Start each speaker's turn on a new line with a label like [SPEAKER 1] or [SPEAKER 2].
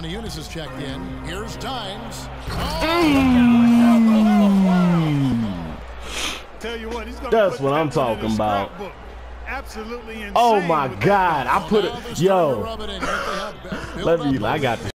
[SPEAKER 1] Eunice has checked in. Here's Dimes.
[SPEAKER 2] Tell you what, he's gonna
[SPEAKER 3] That's what I'm talking about.
[SPEAKER 2] Absolutely insane.
[SPEAKER 3] Oh my God! I put it, yo. Let me. I got this.